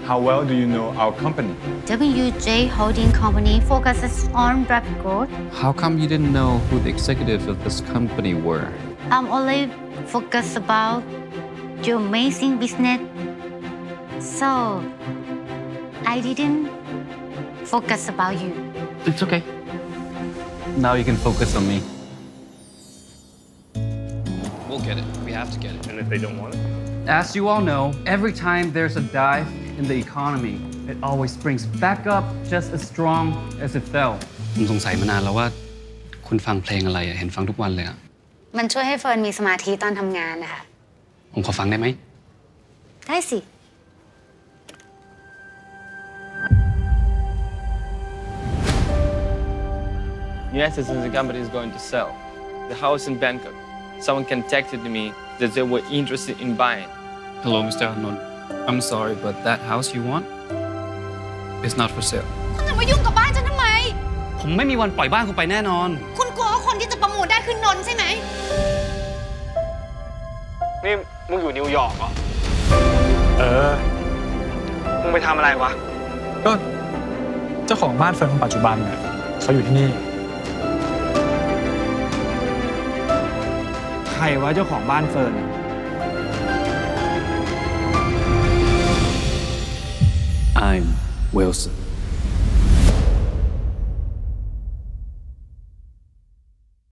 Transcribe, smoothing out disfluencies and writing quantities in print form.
How well do you know our company? WJ Holding Company focuses on rapid growth. How come you didn't know who the executives of this company were? I'm only focused about your amazing business. So, I didn't focus about you. It's okay. Now you can focus on me. We'll get it. We have to get it. And if they don't want it? As you all know, every time there's a dive in the economy, it always springs back up just as strong as it fell. ผมสงสัยมานานแล้วว่าคุณฟังเพลงอะไรเห็นฟังทุกวันเลยอะมันช่วยให้เฟิร์นมีสมาธิตอนทำงานนะคะผมขอฟังได้ไหมได้สิ Yes, the company is going to sell the house in Bangkok. Someone contacted me that they were interested in buying. Hello, Mr. Nont. I'm sorry, but that house you want is not for sale. คุณจะมายุ่งกับบ้านฉันทำไมผมไม่มีวันปล่อยบ้านคุณไปแน่นอนคุณกลัวว่าคนที่จะประมูลได้คือนนท์ใช่ไหมนี่มึงอยู่นิวยอร์กเหรอ มึงไปทำอะไรวะก็เจ้าของบ้านเฟิร์นคนปัจจุบันเนี่ยเขาอยู่ที่นี่ใครวะเจ้าของบ้านเฟิร์น I'm Wilson.